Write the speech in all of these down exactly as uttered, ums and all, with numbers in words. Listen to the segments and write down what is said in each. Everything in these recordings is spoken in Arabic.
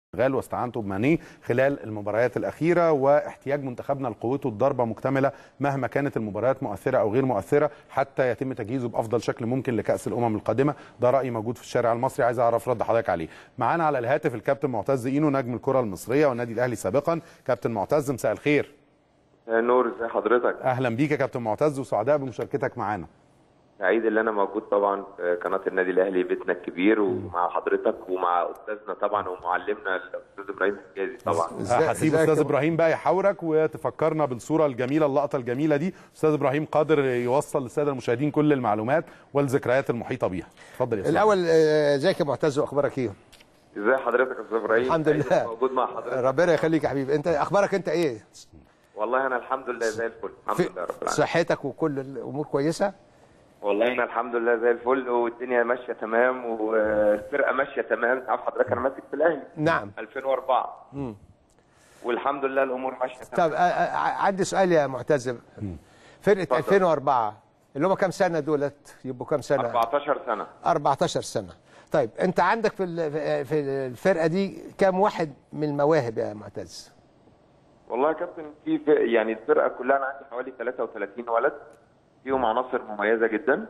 السنغال واستعانته بماني خلال المباريات الأخيرة، واحتياج منتخبنا لقوته الضربة مكتملة مهما كانت المباريات مؤثرة أو غير مؤثرة حتى يتم تجهيزه بأفضل شكل ممكن لكأس الأمم القادمة. ده رأي موجود في الشارع المصري، عايز أعرف رد حضرتك عليه. معانا على الهاتف الكابتن معتز إينو نجم الكرة المصرية والنادي الأهلي سابقا. كابتن معتز مساء الخير. نور، ازي حضرتك؟ أهلا بيك يا كابتن معتز وسعداء بمشاركتك معانا. سعيد اللي انا موجود طبعا في قناه النادي الاهلي بيتنا الكبير ومع حضرتك ومع استاذنا طبعا ومعلمنا الاستاذ ابراهيم حجازي طبعا. هسيب استاذ ابراهيم بقى يحاورك وتفكرنا بالصوره الجميله اللقطه الجميله دي. استاذ ابراهيم قادر يوصل للساده المشاهدين كل المعلومات والذكريات المحيطه بيها. اتفضل يا استاذ. الاول ازيك يا معتز واخبارك ايه؟ ازي حضرتك يا استاذ ابراهيم؟ الحمد لله موجود مع حضرتك. ربنا يخليك يا حبيبي. انت اخبارك انت ايه؟ والله انا الحمد لله زي الفل، الحمد لله رب العالمين. صحتك وكل الامور كويسه؟ والله انا الحمد لله زي الفل والدنيا ماشيه تمام والفرقه ماشيه تمام. عارف حضرتك انا ماسك في الاهلي نعم ألفين وأربعة امم والحمد لله الامور ماشيه تمام. طب عندي سؤال يا معتز. فرقه فضل. ألفين وأربعة اللي هم كام سنه دولت؟ يبقوا كام سنه؟ أربعتاشر سنه. أربعتاشر سنه. طيب انت عندك في في الفرقه دي كام واحد من المواهب يا معتز؟ والله يا كابتن في يعني الفرقه كلها انا عندي حوالي ثلاثة وثلاثين ولد فيهم عناصر مميزه جدا.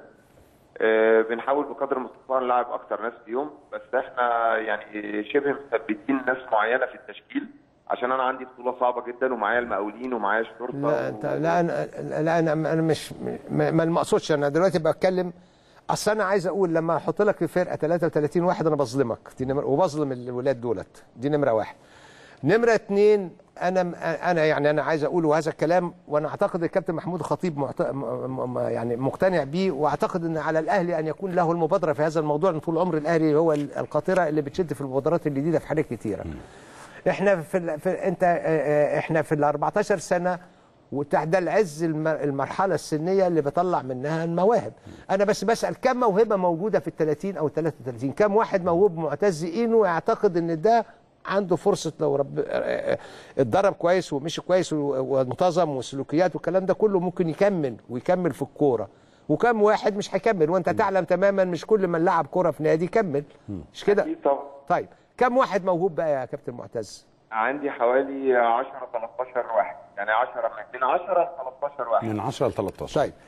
أه بنحاول بقدر المستطاع نلعب اكتر ناس فيهم، بس احنا يعني شبه مثبتين ناس معينه في التشكيل عشان انا عندي بطوله صعبه جدا ومعايا المقاولين ومعايا الشرطه. لا انت و... لا انا لا انا انا مش ما, ما المقصودش. انا دلوقتي بتكلم اصل انا عايز اقول لما احط لك في فرقه ثلاثة وثلاثين واحد انا بظلمك دي نمرة، وبظلم الولاد دولت. دي نمره واحد. نمره اثنين انا انا يعني انا عايز اقول هذا الكلام وانا اعتقد الكابتن محمود الخطيب معت... يعني مقتنع بيه، واعتقد ان على الاهلي ان يكون له المبادره في هذا الموضوع، ان طول عمر الاهلي هو القاطره اللي بتشد في المبادرات الجديده في حاجات كتيره. احنا في, ال... في انت احنا في ال أربعتاشر سنه وتحت ده العز المرحله السنيه اللي بطلع منها المواهب. انا بس بسال كم موهبه موجوده في ال ثلاثين او ثلاثة وثلاثين؟ كم واحد موهوب معتز اينو يعتقد ان ده عنده فرصه لو رب اتدرب كويس ومشي كويس وانتظم وسلوكيات والكلام ده كله ممكن يكمل ويكمل في الكوره؟ وكم واحد مش هيكمل؟ وانت تعلم تماما مش كل من لعب كوره في نادي يكمل، مش كده؟ اكيد طبعا. طيب كم واحد موهوب بقى يا كابتن معتز؟ عندي حوالي عشرة تلتاشر واحد، يعني عشرة من عشرة ل تلتاشر واحد. من عشرة ل تلتاشر. طيب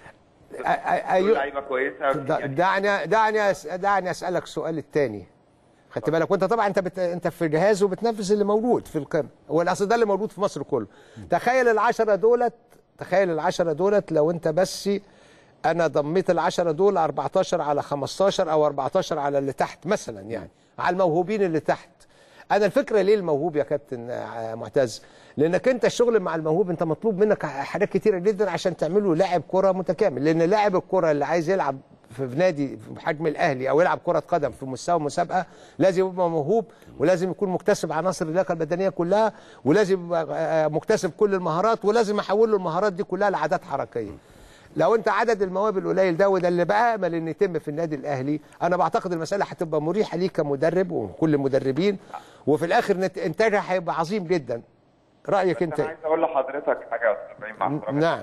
ايوه لعيبه كويسه. دعني دعني دعني اسالك السؤال الثاني. خدت بالك؟ وانت طبعا انت بت... انت في جهاز وبتنفذ اللي موجود في القمه، هو الاصل ده اللي موجود في مصر كله. تخيل العشرة دولت، تخيل العشرة دولت لو انت بس انا ضميت العشرة دول أربعتاشر على خمستاشر او أربعتاشر على اللي تحت مثلا، يعني على الموهوبين اللي تحت. انا الفكره ليه الموهوب يا كابتن معتز؟ لانك انت الشغل مع الموهوب انت مطلوب منك حاجات كتيره جدا عشان تعمله لاعب كره متكامل، لان لاعب الكره اللي عايز يلعب في نادي بحجم الاهلي او يلعب كره قدم في مستوى مسابقه لازم يبقى موهوب، ولازم يكون مكتسب عناصر اللياقه البدنيه كلها، ولازم يبقى مكتسب كل المهارات، ولازم احول له المهارات دي كلها لعادات حركيه. لو انت عدد المواهب القليل ده، وده اللي بامل ان يتم في النادي الاهلي، انا بعتقد المساله هتبقى مريحه ليك كمدرب وكل المدربين، وفي الاخر انتاجها هيبقى عظيم جدا. رايك انت؟ انا عايز اقول لحضرتك حاجه يا استاذ ابراهيم مع حضرتك. نعم.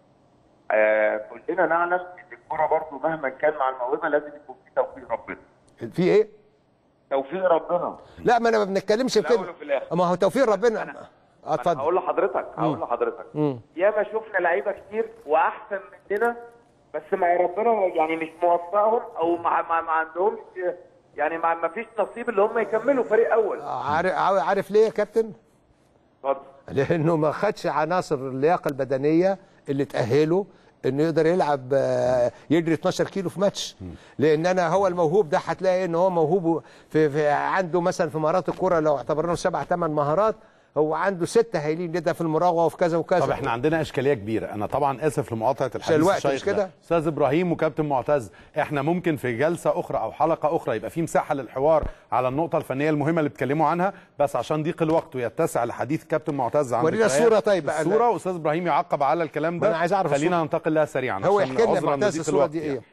آه كلنا نعلم ان الكوره برضه مهما كان مع الموهبه لازم يكون في توفيق ربنا. في ايه؟ توفيق ربنا. لا ما انا ما بنتكلمش في كده. ما هو توفيق ربنا. اتفضل. هقول لحضرتك هقول لحضرتك ياما شفنا لعيبه كتير واحسن مننا بس مع ربنا يعني مش موفقهم او ما ما, ما عندهمش يعني ما, ما فيش نصيب اللي هم يكملوا فريق اول. عارف عارف ليه يا كابتن؟ اتفضل. لانه ما خدش عناصر اللياقه البدنيه اللي تاهله انه يقدر يلعب يجري اتناشر كيلو في ماتش. لان انا هو الموهوب ده هتلاقي ان هو موهوب في, في عنده مثلا في مهارات الكوره لو اعتبرناه سبع ثمان مهارات هو عنده ستة هايلين جدا في المراوغه وفي كذا وكذا. طب احنا عندنا اشكاليه كبيره، انا طبعا اسف لمقاطعه الحديث الشيق مش كده؟ استاذ ابراهيم وكابتن معتز، احنا ممكن في جلسه اخرى او حلقه اخرى يبقى في مساحه للحوار على النقطه الفنيه المهمه اللي بتكلموا عنها، بس عشان ضيق الوقت ويتسع لحديث كابتن معتز عن ورينا الصوره. طيب الصوره واستاذ ابراهيم يعقب على الكلام ده. انا عايز اعرف خلينا ننتقل لها سريعا. هو يحكي لنا معتز الصوره دي ايه؟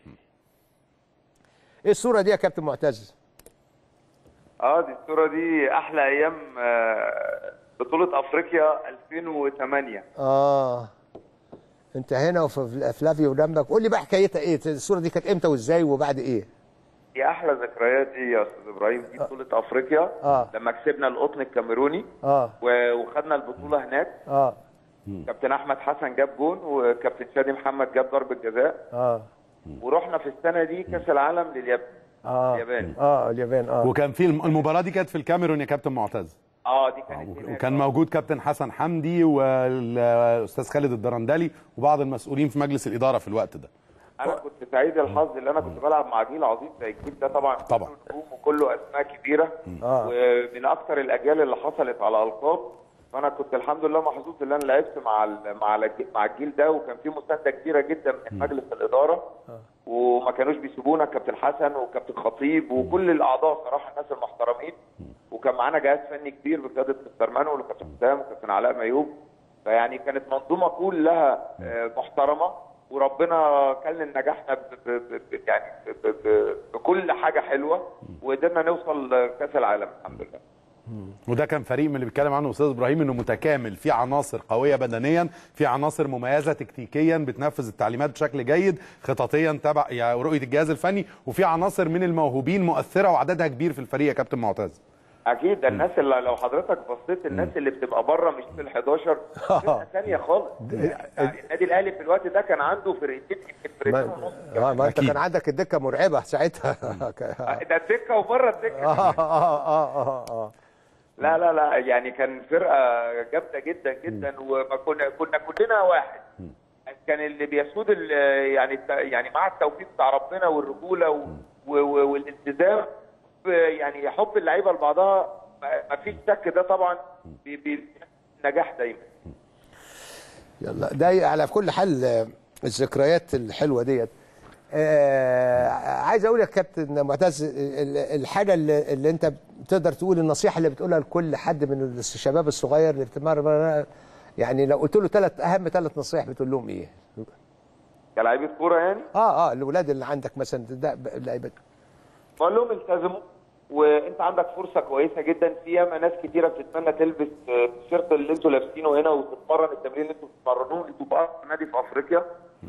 ايه الصوره دي يا كابتن معتز؟ اه دي الصوره دي احلى ايام آه بطولة افريقيا ألفين وثمانية. اه انت هنا وفي فلافيو جنبك، قول لي بقى حكايتها ايه؟ الصورة دي كانت امتى وازاي وبعد ايه؟ دي احلى ذكريات دي يا استاذ ابراهيم، دي بطوله افريقيا آه. لما كسبنا القطن الكاميروني اه و- وخدنا البطوله هناك. اه كابتن احمد حسن جاب جون وكابتن شادي محمد جاب ضربه جزاء، اه ورحنا في السنه دي كاس العالم لليابان. اه اليابان. اه اليابان اه وكان في الم- المباراه دي كانت في الكاميرون يا كابتن معتز. اه دي كانت هناك. وكان موجود كابتن حسن حمدي والاستاذ خالد الدرندلي وبعض المسؤولين في مجلس الاداره في الوقت ده. انا كنت سعيد الحظ اللي انا كنت بلعب مع جيل عظيم زي الجيل ده، طبعا طبعا. كله نجوم وكله اسماء كبيره، آه. ومن اكثر الاجيال اللي حصلت على القاب. فانا كنت الحمد لله محظوظ ان انا لعبت مع ال- مع الج- مع الجيل ده، وكان في مسانده كبيره جدا من مجلس الاداره، وما كانوش بيسيبونا، كابتن حسن وكابتن خطيب وكل الاعضاء صراحه الناس المحترمين، وكان معانا جهاز فني كبير بقياده مستر مانويل وكابتن حسام وكابتن علاء ميوب. فيعني كانت منظومه كلها آه، محترمه، وربنا كلنا نجاحنا ب- ب- ب- يعني ب- ب- بكل حاجه حلوه، وقدرنا نوصل كاس العالم الحمد لله. وده كان فريق من اللي بيتكلم عنه استاذ ابراهيم انه متكامل، في عناصر قويه بدنيا، في عناصر مميزه تكتيكيا بتنفذ التعليمات بشكل جيد، خططيا تبع يعني رؤيه الجهاز الفني، وفي عناصر من الموهوبين مؤثره وعددها كبير في الفريق يا كابتن معتز. اكيد، ده الناس اللي لو حضرتك بصيت الناس اللي بتبقى بره مش في ال حداشر فرقه ثانيه خالص. يعني النادي الاهلي في الوقت ده كان عنده فرقتين، فرقتين ونص. ما, ما انت أكيد. كان عندك الدكه مرعبه ساعتها. ده الدكه وبره الدكه. اه اه اه اه اه لا لا لا يعني كان فرقه جامده جدا جدا، وما كنا كنا كلنا واحد. كان اللي بيسود ال- يعني الت- يعني مع التوفيق بتاع ربنا والرجوله و- و- والالتزام، يعني حب اللعيبه لبعضها، ما فيش شك ده طبعا بي- بي- نجاح دايما. يلا ده على كل حال آه، الذكريات الحلوه ديت. آه عايز اقول يا كابتن معتز، ال- الحاجه اللي, اللي انت بتقدر تقول النصيحه اللي بتقولها لكل حد من الشباب الصغير اللي بتتمرن، يعني لو قلت له ثلاث اهم ثلاث نصائح بتقول لهم ايه؟ كلاعيبه كوره يعني اه اه الاولاد اللي عندك مثلا ده اللعيبه، بقول لهم التزموا، وانت عندك فرصه كويسه جدا، في ياما ناس كتيره بتتمنى تلبس آه، التيشيرت اللي انتوا لابسينه هنا وتتمرن التمرين اللي انتوا بتتمرنوه، انتوا بقى نادي في افريقيا.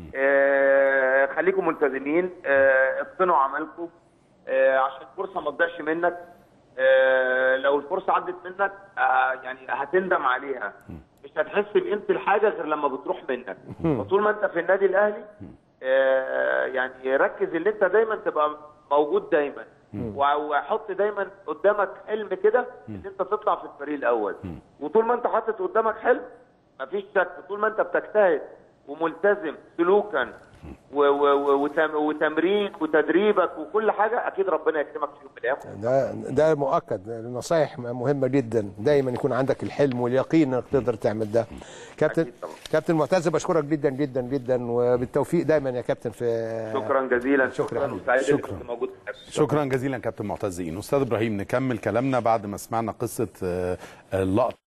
آه خليكم ملتزمين، آه اتقنوا عملكم، آه عشان الفرصه ما تضيعش منك. آه لو الفرصه عدت منك آه يعني هتندم عليها، مش هتحس بقيمه الحاجه غير لما بتروح منك. وطول ما انت في النادي الاهلي آه يعني ركز اللي انت دايما تبقى موجود دايما، وحط دايما قدامك حلم كده ان انت تطلع في الفريق الاول. وطول ما انت حاطط قدامك حلم مفيش شك، طول ما انت بتجتهد وملتزم سلوكا و و و وتم وتمرين وتدريبك وكل حاجه، اكيد ربنا يكرمك في يوم من الايام. ده ده مؤكد، النصايح مهمه جدا، دايما يكون عندك الحلم واليقين انك تقدر تعمل ده. كابتن كابتن معتز، بشكرك جدا جدا جدا، وبالتوفيق دايما يا كابتن. في شكرا جزيلا، شكرا وسعيد شكرا. انك كنت موجود. شكرا جزيلا كابتن معتز. استاذ ابراهيم، نكمل كلامنا بعد ما سمعنا قصه آه، اللقطه